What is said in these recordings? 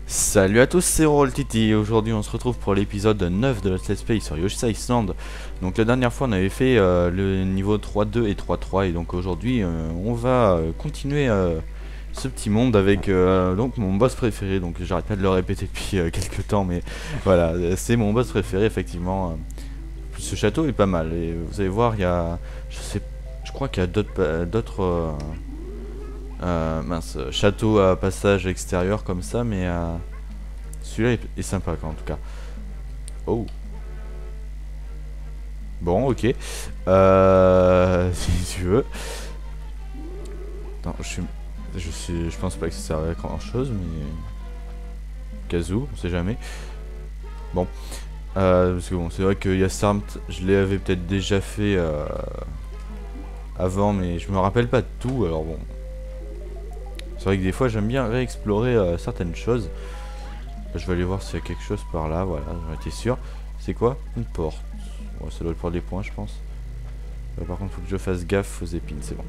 Salut à tous, c'est Rolltiti. Aujourd'hui on se retrouve pour l'épisode 9 de Let's Play sur Yoshi's Island. Donc la dernière fois on avait fait le niveau 3.2 et 3.3 et donc aujourd'hui on va continuer ce petit monde avec donc mon boss préféré. Donc j'arrête pas de le répéter depuis quelques temps, mais voilà, c'est mon boss préféré effectivement. Ce château est pas mal et vous allez voir, il y a, je crois qu'il y a d'autres châteaux à passage extérieur comme ça, mais celui-là est sympa quoi, en tout cas. Oh. Bon, ok. Si tu veux. Attends, je pense pas que ça serve à grand chose, mais cas où, on sait jamais. Bon. Parce que bon, c'est vrai que Yasarmt, je l'avais peut-être déjà fait avant, mais je me rappelle pas de tout, alors bon. C'est vrai que des fois j'aime bien réexplorer certaines choses. Je vais aller voir s'il y a quelque chose par là, voilà, j'en étais sûr. C'est quoi? Une porte. Ouais, ça doit être pour des points, je pense. Par contre, faut que je fasse gaffe aux épines, c'est bon.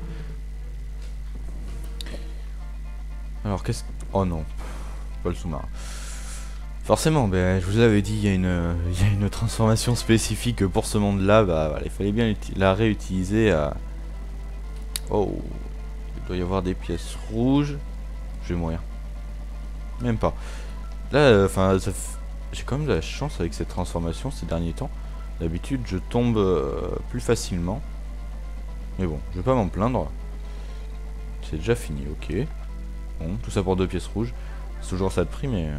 Alors, qu'est-ce... Oh non, pas le sous-marin. Forcément, ben, je vous avais dit, il y a une transformation spécifique pour ce monde-là. Bah, voilà, il fallait bien la réutiliser. Oh, il doit y avoir des pièces rouges. Je vais mourir. Même pas. Là, enfin, j'ai quand même de la chance avec cette transformation ces derniers temps. D'habitude, je tombe plus facilement. Mais bon, je vais pas m'en plaindre. C'est déjà fini, ok. Bon, tout ça pour 2 pièces rouges. C'est toujours ça de prix, mais...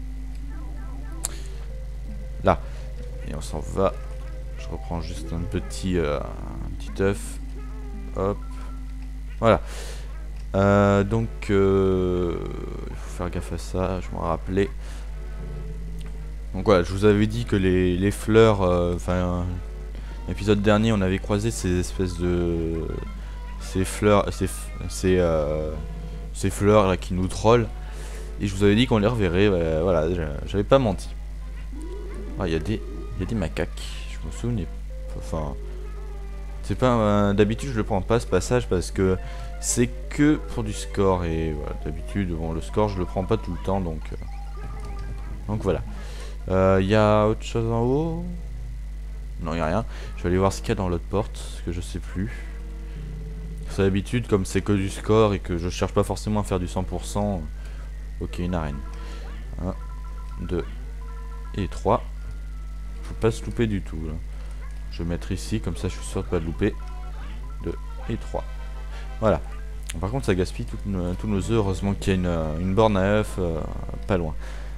Là. Et on s'en va. Je reprends juste un petit œuf. Hop. Voilà. Donc, il faut faire gaffe à ça, je m'en rappelais. Donc voilà, je vous avais dit que les fleurs, enfin, l'épisode dernier, on avait croisé ces espèces de... Ces fleurs, ces fleurs là qui nous trollent. Et je vous avais dit qu'on les reverrait, voilà, j'avais pas menti. Ah, il y a des macaques, je me souvenais. Enfin, c'est pas... d'habitude, je le prends pas ce passage parce que c'est que pour du score. Et voilà, d'habitude, bon, le score, je le prends pas tout le temps, donc voilà. Il y a autre chose en haut? Non, il n'y a rien. Je vais aller voir ce qu'il y a dans l'autre porte, parce que je sais plus. C'est d'habitude, comme c'est que du score et que je cherche pas forcément à faire du 100%. Ok, une arène. 1, 2 et 3. Faut pas se louper du tout, là. Je vais mettre ici, comme ça je suis sûr de pas de louper. 2 et 3. Voilà. Par contre, ça gaspille tous nos œufs. Heureusement qu'il y a une borne à œufs pas loin.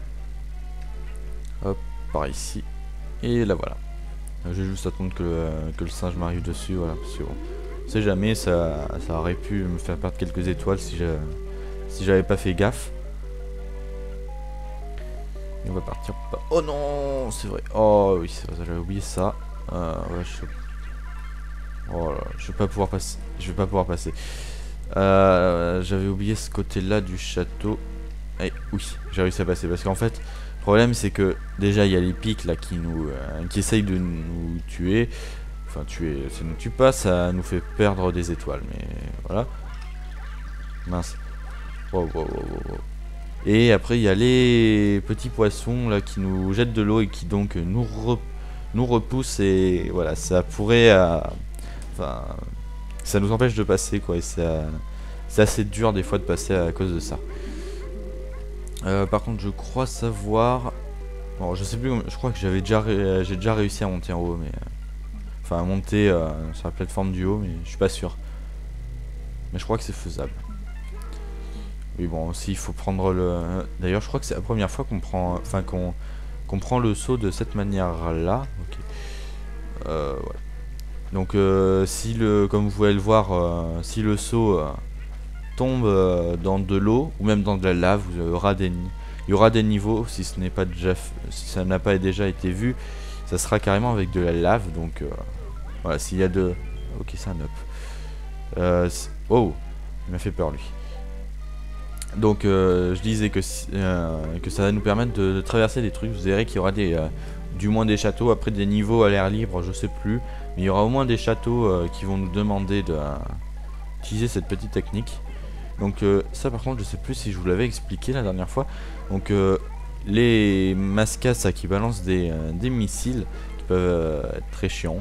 Hop, par ici. Et là voilà. Je vais juste attendre que le singe m'arrive dessus. Voilà, parce que bon, on sait jamais, ça aurait pu me faire perdre quelques étoiles si j'avais pas fait gaffe. Et on va partir. Oh non, c'est vrai. Oh oui, c'est vrai, j'avais oublié ça. Ouais, oh là, je vais pas pouvoir passer. Je vais pas pouvoir passer. J'avais oublié ce côté-là du château. Eh oui, j'ai réussi à passer parce qu'en fait. Le problème c'est que déjà il y a les pics là qui essayent de nous tuer. Enfin tuer, ça ne nous tue pas, ça nous fait perdre des étoiles, mais voilà. Mince. Wow, wow, wow, wow. Et après il y a les petits poissons là qui nous jettent de l'eau et qui donc nous repoussent et voilà, ça pourrait... Enfin, ça nous empêche de passer quoi et c'est assez dur des fois de passer à cause de ça. Par contre, je crois savoir... Bon, je sais plus, je crois que j'ai déjà réussi à monter en haut, mais... Enfin, à monter sur la plateforme du haut, mais je suis pas sûr. Mais je crois que c'est faisable. Oui, bon, aussi, il faut prendre le... D'ailleurs, je crois que c'est la première fois qu'on prend... Enfin, qu'on prend le saut de cette manière-là. Ok. Ouais. Donc, comme vous pouvez le voir, si le saut... tombe dans de l'eau ou même dans de la lave, il y aura des niveaux si ce n'est pas déjà si ça n'a pas déjà été vu, ça sera carrément avec de la lave. Donc voilà, s'il y a de... Ok, c'est un up. Oh, il m'a fait peur lui. Donc je disais que ça va nous permettre de traverser des trucs. Vous verrez qu'il y aura du moins des châteaux, après des niveaux à l'air libre, je sais plus, mais il y aura au moins des châteaux qui vont nous demander d'utiliser cette petite technique. Donc ça par contre je sais plus si je vous l'avais expliqué la dernière fois. Donc les mascasses qui balancent des missiles qui peuvent être très chiants.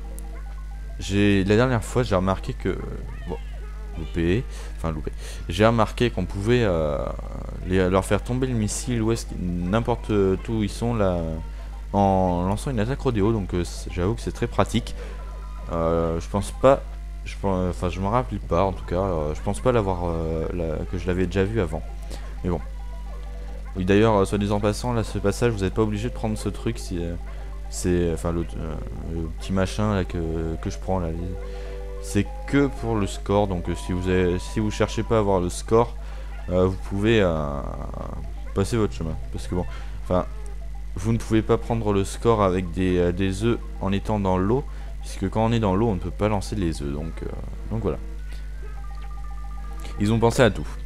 La dernière fois j'ai remarqué que bon, loupé. J'ai remarqué qu'on pouvait leur faire tomber le missile n'importe où ils sont là en lançant une attaque rodéo, donc j'avoue que c'est très pratique. Je pense pas, enfin je me rappelle pas en tout cas, je pense pas que je l'avais déjà vu avant. Mais bon. Oui d'ailleurs, soit disant en passant, là ce passage vous n'êtes pas obligé de prendre ce truc si c'est enfin le petit machin là que je prends là. C'est que pour le score, donc si vous cherchez pas à avoir le score, vous pouvez passer votre chemin. Parce que bon, enfin, vous ne pouvez pas prendre le score avec des œufs en étant dans l'eau, puisque quand on est dans l'eau, on ne peut pas lancer les œufs. Donc voilà. Ils ont pensé à tout.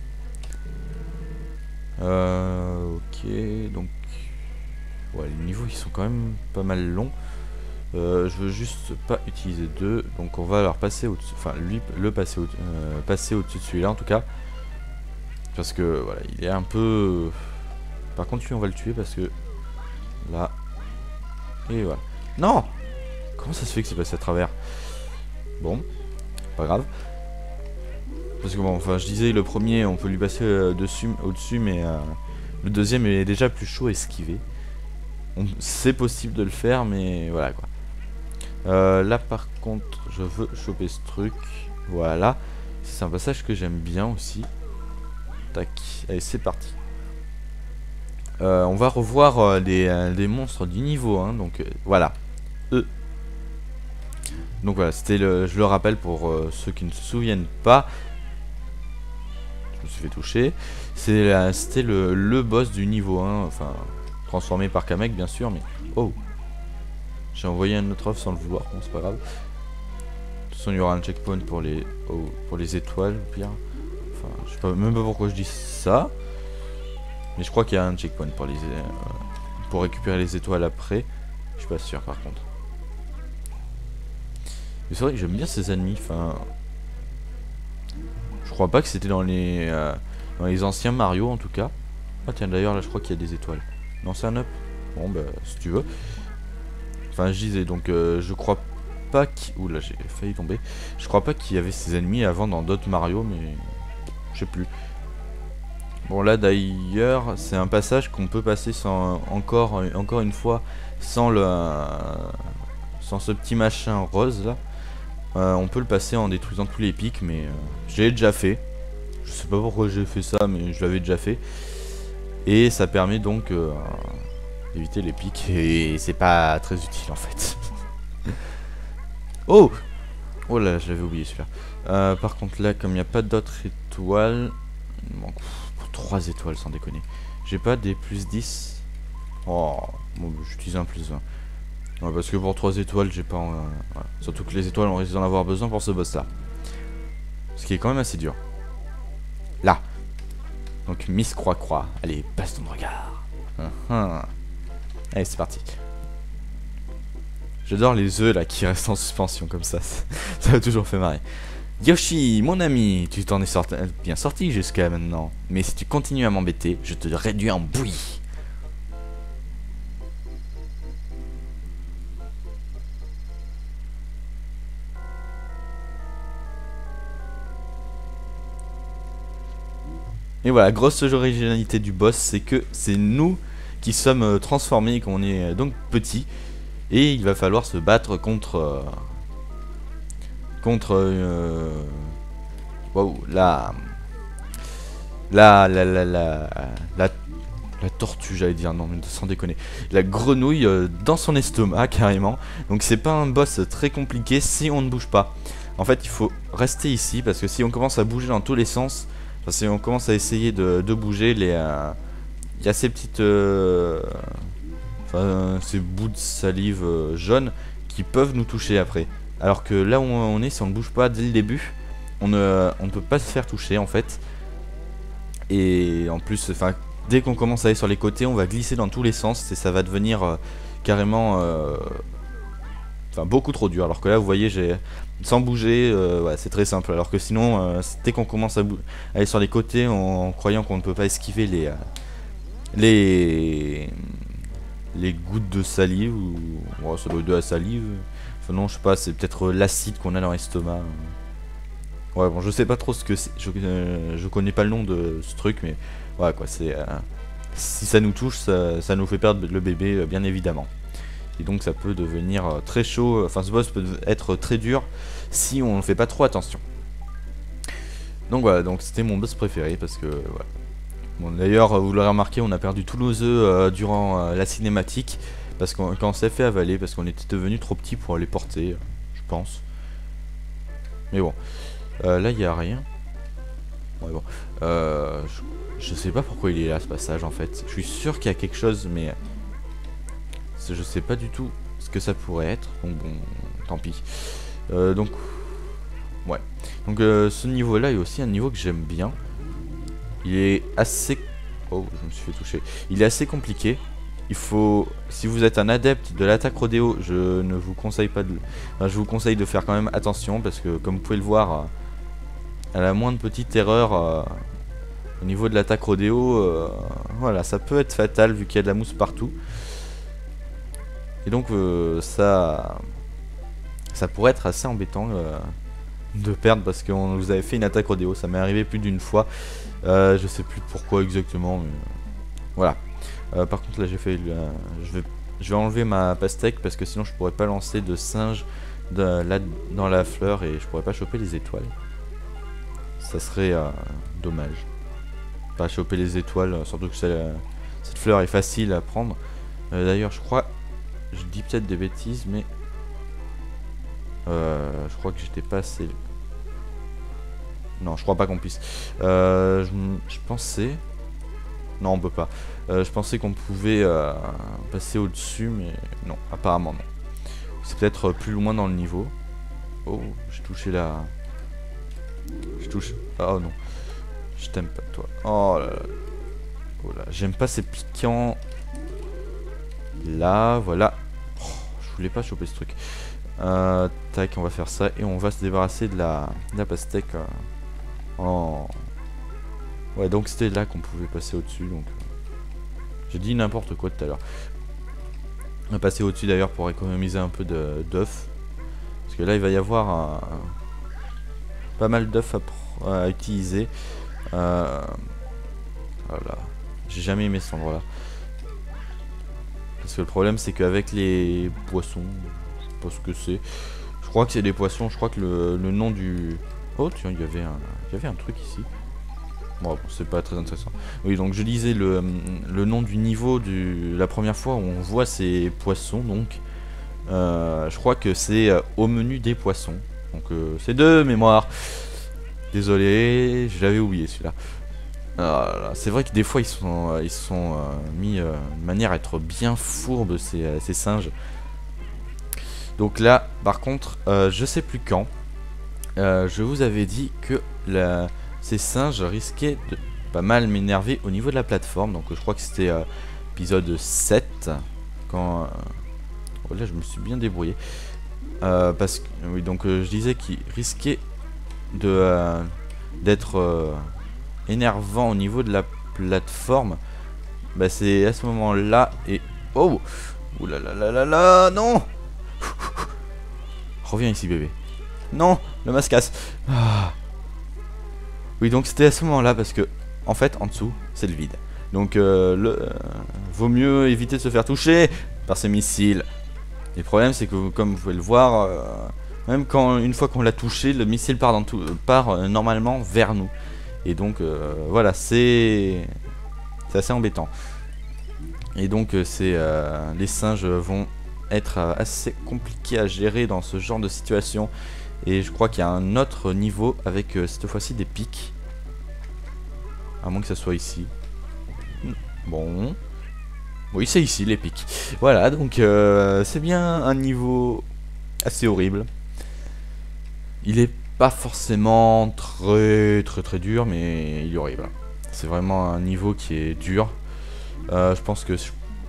Ok, donc ouais, les niveaux ils sont quand même pas mal longs. Je veux juste pas utiliser deux, donc on va leur passer au-dessus, enfin lui le passer au-dessus de celui-là en tout cas, parce que voilà il est un peu. Par contre lui on va le tuer parce que là et voilà. Non, comment ça se fait que c'est passé à travers? Bon, pas grave. Parce que bon, enfin je disais le premier on peut lui passer au-dessus, mais le deuxième est déjà plus chaud à esquiver. C'est possible de le faire, mais voilà quoi. Là par contre je veux choper ce truc. Voilà. C'est un passage que j'aime bien aussi. Tac. Allez c'est parti. On va revoir des monstres du niveau 1. Donc voilà. Donc voilà, c'était je le rappelle pour ceux qui ne se souviennent pas. Je me suis fait toucher. C'était le boss du niveau 1. Enfin, transformé par Kamek bien sûr. Mais oh, j'ai envoyé un autre œuf sans le vouloir. Bon c'est pas grave. De toute façon il y aura un checkpoint pour les étoiles au pire. Enfin je sais pas même pas pourquoi je dis ça. Mais je crois qu'il y a un checkpoint pour récupérer les étoiles après. Je suis pas sûr par contre. Mais c'est vrai que j'aime bien ces ennemis. Enfin, je crois pas que c'était dans les anciens Mario en tout cas. Ah tiens d'ailleurs là je crois qu'il y a des étoiles. Non c'est un up. Bon bah si tu veux. Enfin je disais donc je crois pas qu'il... Ouh là j'ai failli tomber. Je crois pas qu'il y avait ces ennemis avant dans d'autres Mario, mais je sais plus. Bon là d'ailleurs c'est un passage qu'on peut passer sans encore une fois sans ce petit machin rose là. On peut le passer en détruisant tous les pics, mais j'ai déjà fait. Je sais pas pourquoi j'ai fait ça, mais je l'avais déjà fait. Et ça permet donc d'éviter les pics, et c'est pas très utile en fait. Oh, oh là, je l'avais oublié celui-là. Par contre là, comme il n'y a pas d'autres étoiles, il manque pour 3 étoiles sans déconner. J'ai pas des plus 10. Oh, bon, j'utilise un plus 20. Ouais, parce que pour 3 étoiles, j'ai pas... voilà. Surtout que les étoiles, on risque d'en avoir besoin pour ce boss-là. Ce qui est quand même assez dur. Là. Donc Miss Croix-Croix. Allez, passe ton regard. Allez, c'est parti. J'adore les œufs là qui restent en suspension comme ça. Ça m'a toujours fait marrer. Yoshi, mon ami, tu t'en es bien sorti jusqu'à maintenant. Mais si tu continues à m'embêter, je te réduis en bouillie. Et voilà, grosse originalité du boss, c'est que c'est nous qui sommes transformés, qu'on est donc petits. Et il va falloir se battre contre... wow, la tortue, j'allais dire, non mais sans déconner. La grenouille dans son estomac, carrément. Donc c'est pas un boss très compliqué si on ne bouge pas. En fait, il faut rester ici, parce que si on commence à bouger dans tous les sens... Enfin, si on commence à essayer de bouger, il y a ces petites... ces bouts de salive jaune qui peuvent nous toucher après. Alors que là où on est, si on ne bouge pas dès le début, on ne peut pas se faire toucher en fait. Et en plus, dès qu'on commence à aller sur les côtés, on va glisser dans tous les sens et ça va devenir carrément beaucoup trop dur. Alors que là, vous voyez, sans bouger, ouais, c'est très simple. Alors que sinon, dès qu'on commence à aller sur les côtés en croyant qu'on ne peut pas esquiver les gouttes de salive, ou ouais, ça doit être de la salive. Enfin non, je sais pas, c'est peut-être l'acide qu'on a dans l'estomac. Ouais, bon, je sais pas trop ce que c'est. Je connais pas le nom de ce truc, mais ouais, quoi, c'est. Si ça nous touche, ça nous fait perdre le bébé, bien évidemment. Et donc, ça peut devenir très chaud. Enfin, ce boss peut être très dur si on ne fait pas trop attention. Donc voilà, donc c'était mon boss préféré parce que voilà. Bon, d'ailleurs, vous l'aurez remarqué, on a perdu tous nos œufs durant la cinématique parce qu'on quand on s'est fait avaler parce qu'on était devenu trop petit pour les porter, je pense. Mais bon. Là, il n'y a rien. Ouais, bon. Je sais pas pourquoi il est là, ce passage, en fait. Je suis sûr qu'il y a quelque chose, mais... je sais pas du tout ce que ça pourrait être. Donc, bon, tant pis. Donc... ouais. Donc, ce niveau-là est aussi un niveau que j'aime bien. Il est assez... oh, je me suis fait toucher. Il est assez compliqué. Il faut... si vous êtes un adepte de l'attaque rodéo, je ne vous conseille pas de... enfin, je vous conseille de faire quand même attention, parce que, comme vous pouvez le voir... à la moindre petite erreur au niveau de l'attaque rodéo, voilà, ça peut être fatal vu qu'il y a de la mousse partout. Et donc ça pourrait être assez embêtant de perdre parce qu'on vous avait fait une attaque rodéo. Ça m'est arrivé plus d'une fois. Je sais plus pourquoi exactement, mais voilà. Par contre là j'ai fait, je vais enlever ma pastèque parce que sinon je pourrais pas lancer de singe dans la fleur et je pourrais pas choper les étoiles. Ça serait dommage. Pas choper les étoiles, surtout que cette fleur est facile à prendre. D'ailleurs, je crois, je dis peut-être des bêtises, mais je crois que j'étais pas assez... non, je crois pas qu'on puisse. Je pensais... non, on peut pas. Je pensais qu'on pouvait passer au-dessus, mais non, apparemment non. C'est peut-être plus loin dans le niveau. Oh, j'ai touché la... je touche... oh non. Je t'aime pas toi. Oh là là. Oh là. J'aime pas ces piquants. Là, voilà. Oh, je voulais pas choper ce truc. Tac, on va faire ça. Et on va se débarrasser de la pastèque. Ouais, donc c'était là qu'on pouvait passer au-dessus. Donc j'ai dit n'importe quoi tout à l'heure. On va passer au-dessus d'ailleurs pour économiser un peu d'œufs. Parce que là, il va y avoir pas mal d'œufs à utiliser. Voilà. J'ai jamais aimé cet endroit là. Parce que le problème c'est qu'avec les poissons, je sais pas ce que c'est. Je crois que c'est des poissons, je crois que le nom du... oh tiens, il y avait un truc ici. Bon, c'est pas très intéressant. Oui, donc je lisais le nom du niveau la première fois où on voit ces poissons, donc je crois que c'est au menu des poissons. Donc c'est de mémoire. Désolé, je l'avais oublié celui-là. C'est vrai que des fois ils sont mis de manière à être bien fourbes ces singes. Donc là, par contre, je sais plus quand, je vous avais dit que ces singes risquaient de pas mal m'énerver au niveau de la plateforme. Donc je crois que c'était épisode 7 quand... oh là je me suis bien débrouillé. Parce que oui, donc je disais qu'ils risquaient d'être énervant au niveau de la plateforme. Bah c'est à ce moment là et... oh, ouh là là là là là, non. Reviens ici bébé. Non, le masque casse. Oui, donc c'était à ce moment là parce que en fait en dessous c'est le vide. Donc vaut mieux éviter de se faire toucher par ces missiles. Et le problème c'est que comme vous pouvez le voir, même une fois qu'on l'a touché, le missile part normalement vers nous. Et donc voilà, c'est assez embêtant. Et donc les singes vont être assez compliqués à gérer dans ce genre de situation. Et je crois qu'il y a un autre niveau avec cette fois-ci des pics. À moins que ça soit ici. Bon. Oui, c'est ici les pics. Voilà, donc c'est bien un niveau assez horrible. Il est pas forcément très dur, mais il est horrible. C'est vraiment un niveau qui est dur. Je pense que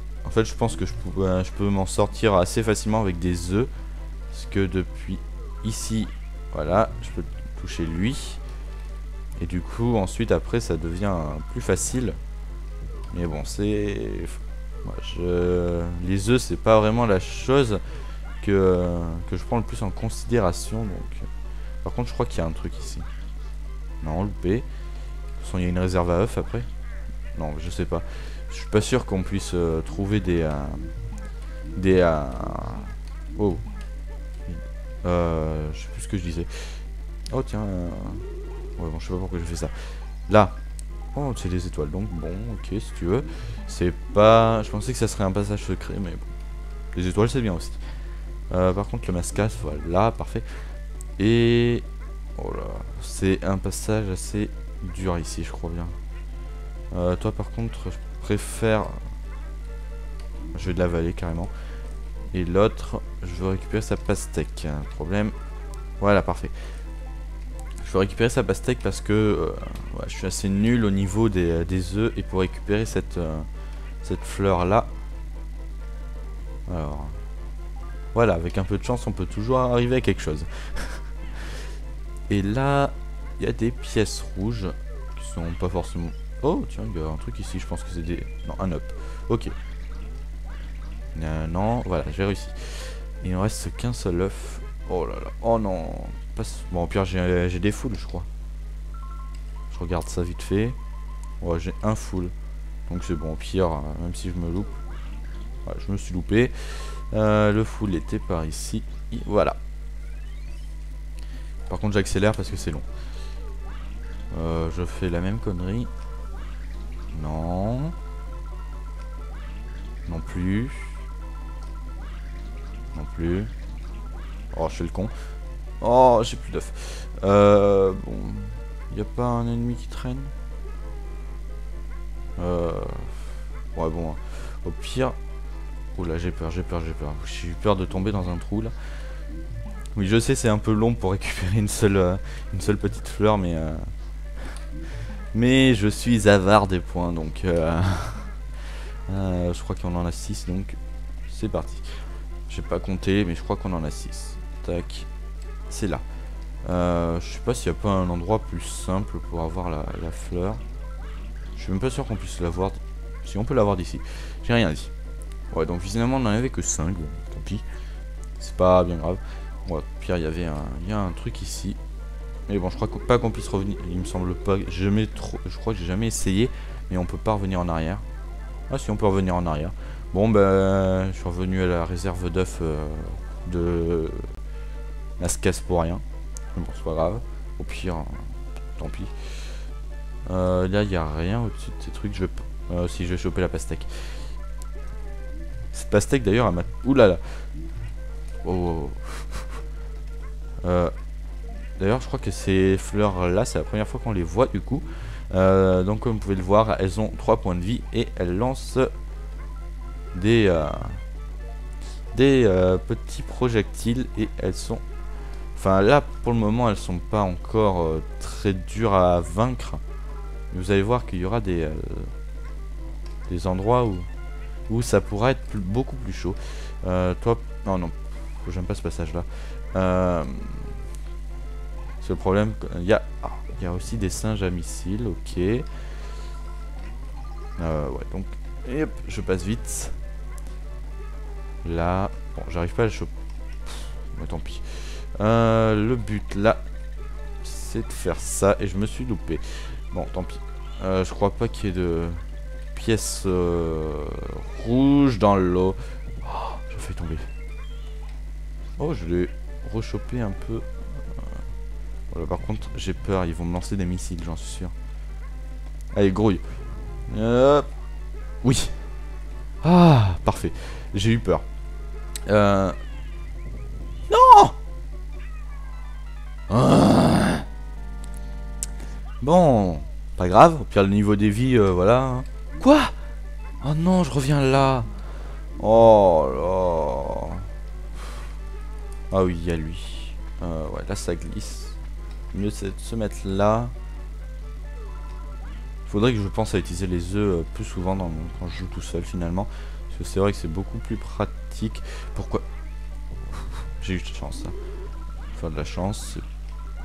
je peux m'en sortir assez facilement avec des œufs. Parce que depuis ici, voilà, je peux toucher lui. Et du coup, ensuite, après, ça devient plus facile. Mais bon, c'est... Moi, les œufs, c'est pas vraiment la chose que je prends le plus en considération. Donc, par contre, je crois qu'il y a un truc ici. Non, loupé. De toute façon, il y a une réserve à œufs après. Non, je sais pas. Je suis pas sûr qu'on puisse trouver des... Oh. Je sais plus ce que je disais. Oh tiens. Ouais, bon, je sais pas pourquoi je fais ça. Là. Oh, c'est des étoiles. Donc bon, ok, si tu veux. C'est pas... Je pensais que ça serait un passage secret, mais bon. Les étoiles, c'est bien aussi. Par contre, le mascasse, voilà, parfait. Et... Oh là. C'est un passage assez dur ici, je crois bien. Toi, par contre, je préfère... Je vais de l'avaler carrément. Et l'autre, je veux récupérer sa pastèque. Problème. Voilà, parfait. Je veux récupérer sa pastèque parce que ouais, je suis assez nul au niveau des œufs. Et pour récupérer cette fleur là. Alors. Voilà, avec un peu de chance, on peut toujours arriver à quelque chose. Et là, il y a des pièces rouges qui sont pas forcément... Oh, tiens, il y a un truc ici, je pense que c'est des... Non, un up. Ok. Non, voilà, j'ai réussi. Il ne reste qu'un seul œuf. Oh là là, oh non. Bon, au pire, j'ai des foules, je crois. Je regarde ça vite fait. Ouais, j'ai un full. Donc c'est bon, au pire, même si je me loupe. Ouais, je me suis loupé. Le full était par ici. Et voilà. Par contre, j'accélère parce que c'est long. Je fais la même connerie. Non. Non plus. Non plus. Oh, je fais le con. Oh, j'ai plus d'œufs. Bon. Y a pas un ennemi qui traîne? Ouais, bon. Au pire... Oh là, j'ai peur. J'ai eu peur de tomber dans un trou, là. Oui, je sais, c'est un peu long pour récupérer une seule petite fleur, mais... Mais je suis avare des points, donc... je crois qu'on en a 6, donc... C'est parti. J'ai pas compté, mais je crois qu'on en a 6. Tac. C'est là. Je sais pas s'il n'y a pas un endroit plus simple pour avoir la fleur. Je suis même pas sûr qu'on puisse l'avoir. Si on peut l'avoir d'ici. J'ai rien dit. Ouais, donc finalement on n'en avait que 5. Bon, tant pis. C'est pas bien grave. Ouais, pire, il y a un truc ici. Mais bon, je crois pas qu'on puisse revenir. Il me semble pas. Je crois que j'ai jamais essayé. Mais on peut pas revenir en arrière. Ah si, on peut revenir en arrière. Bon, ben, je suis revenu à la réserve d'œufs de Mascasse pour rien. Mais bon, c'est pas grave. Au pire, tant pis. Là, il n'y a rien au-dessus de ces trucs. Si je vais choper la pastèque. Cette pastèque, d'ailleurs, elle m'a... Ouh là là. Oh. D'ailleurs, je crois que ces fleurs-là, c'est la première fois qu'on les voit, du coup. Donc, comme vous pouvez le voir, elles ont 3 points de vie et elles lancent des petits projectiles et elles sont... Enfin, là, pour le moment, elles sont pas encore très dures à vaincre. Mais vous allez voir qu'il y aura des endroits où ça pourra être beaucoup plus chaud. Toi... Non, j'aime pas ce passage-là. C'est le problème... Il y a aussi des singes à missiles, ok. Ouais, donc... Hop, je passe vite. Là... Bon, j'arrive pas à le choper. Mais tant pis. Le but, là, c'est de faire ça. Et je me suis loupé. Bon, tant pis. Je crois pas qu'il y ait de pièces rouges dans l'eau. Oh, je fais tomber. Oh, je l'ai rechopé un peu. Voilà, par contre, j'ai peur. Ils vont me lancer des missiles, j'en suis sûr. Allez, grouille. Oui. Ah, parfait. J'ai eu peur. Non. Ah. Bon, pas grave. Au pire, le niveau des vies, voilà. Quoi? Oh non, je reviens là. Oh là. Ah oui, il y a lui. Ouais, là, ça glisse. Mieux, c'est de se mettre là. Faudrait que je pense à utiliser les œufs plus souvent quand je joue tout seul finalement. Parce que c'est vrai que c'est beaucoup plus pratique. Pourquoi? J'ai eu de chance ça. Enfin de la chance.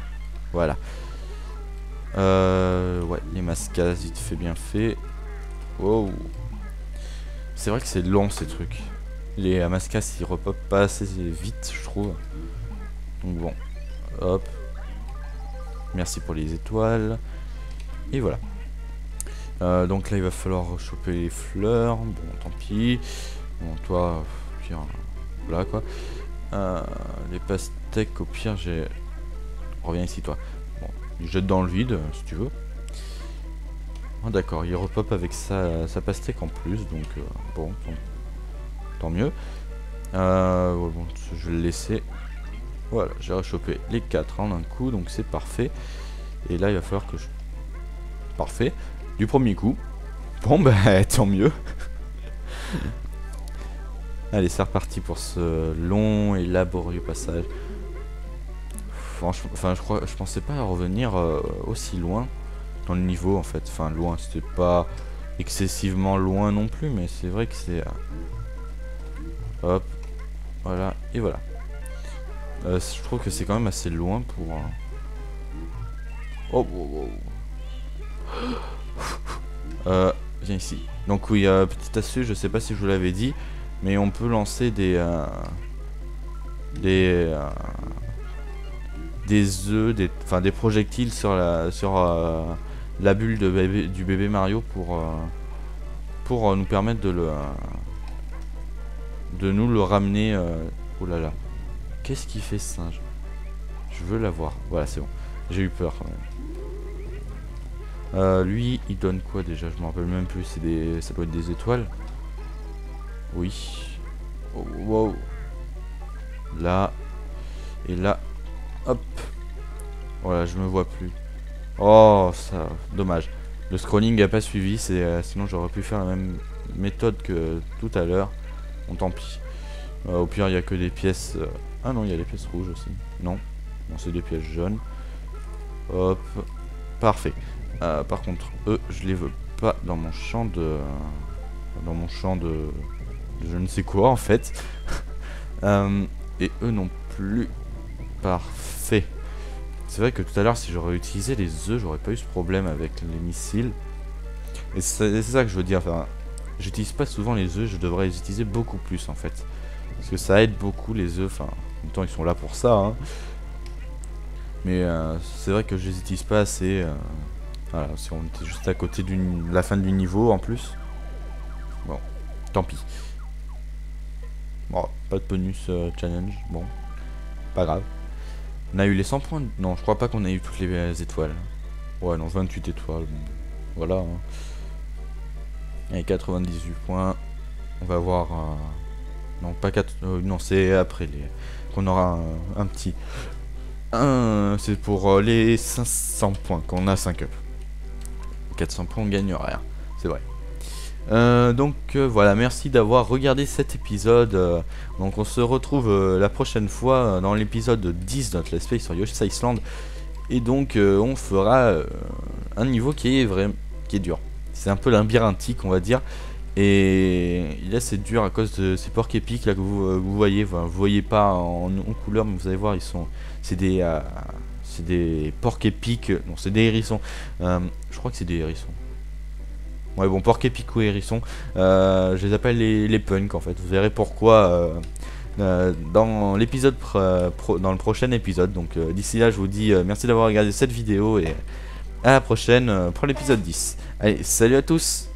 Voilà. Ouais, les mascas, vite fait bien fait. Wow. C'est vrai que c'est long ces trucs. Les Amaskas ils repopent pas assez vite, je trouve. Donc bon, hop. Merci pour les étoiles. Et voilà. Donc là il va falloir choper les fleurs. Bon, tant pis. Bon, toi, pire, voilà quoi. Les pastèques, au pire, j'ai. Reviens ici, toi. Bon, il jette dans le vide, si tu veux. Oh, d'accord, il repop avec sa pastèque en plus, donc bon, tant mieux. Bon, je vais le laisser. Voilà, j'ai rechopé les 4 en un coup, donc c'est parfait. Et là, il va falloir que je. Parfait. Du premier coup. Bon, bah, tant mieux. Allez, c'est reparti pour ce long et laborieux passage. Franchement, enfin, je pensais pas revenir aussi loin dans le niveau en fait. Enfin, loin, c'était pas excessivement loin non plus, mais c'est vrai que c'est. Hop, voilà, et voilà. Je trouve que c'est quand même assez loin pour. Oh, oh, oh. Viens ici. Donc, oui, petite astuce, je sais pas si je vous l'avais dit, mais on peut lancer des œufs, des projectiles sur la bulle du bébé Mario pour nous permettre de nous le ramener. Oh là là, qu'est-ce qu'il fait ce singe? Je veux l'avoir. Voilà, c'est bon. J'ai eu peur quand même. Lui, il donne quoi déjà? Je me rappelle même plus. Ça doit être des étoiles. Oui. Oh, wow. Là et là. Hop. Voilà, je me vois plus. Oh, ça, dommage. Le scrolling n'a pas suivi, sinon j'aurais pu faire la même méthode que tout à l'heure. Bon, tant pis. Au pire, il n'y a que des pièces. Ah non, il y a des pièces rouges aussi. Non, bon, c'est des pièces jaunes. Hop. Parfait. Par contre, eux, je les veux pas dans mon champ de. Dans mon champ de je ne sais quoi en fait. Et eux non plus. Parfait. C'est vrai que tout à l'heure, si j'aurais utilisé les œufs, j'aurais pas eu ce problème avec les missiles. Et c'est ça que je veux dire. Enfin, j'utilise pas souvent les œufs, je devrais les utiliser beaucoup plus en fait. Parce que ça aide beaucoup les œufs. Enfin, en même temps, ils sont là pour ça. Hein. Mais c'est vrai que je les utilise pas assez. Voilà, si on était juste à côté de la fin du niveau en plus. Bon, tant pis. Bon, pas de bonus challenge. Bon, pas grave. On a eu les 100 points. Non, je crois pas qu'on a eu toutes les étoiles. Ouais, non, 28 étoiles. Bon. Voilà. Hein. Et 98 points. On va voir. Non, pas 4. Non, c'est après qu'on aura un petit. C'est pour les 500 points qu'on a 5 up. 400 points, on gagne rien. C'est vrai. Donc voilà, merci d'avoir regardé cet épisode. Donc on se retrouve la prochaine fois dans l'épisode 10 de notre let's play sur Yoshi's Island. Et donc on fera un niveau qui est dur. C'est un peu labyrinthique on va dire. Et là c'est dur à cause de ces porcs épiques là que vous voyez. Enfin, vous voyez pas en couleur, mais vous allez voir, c'est des porcs épiques. Non, c'est des hérissons. Je crois que c'est des hérissons. Ouais, bon, porc épic ou hérisson, je les appelle les punks en fait. Vous verrez pourquoi dans l'épisode dans le prochain épisode. Donc d'ici là, je vous dis merci d'avoir regardé cette vidéo et à la prochaine pour l'épisode 10. Allez, salut à tous!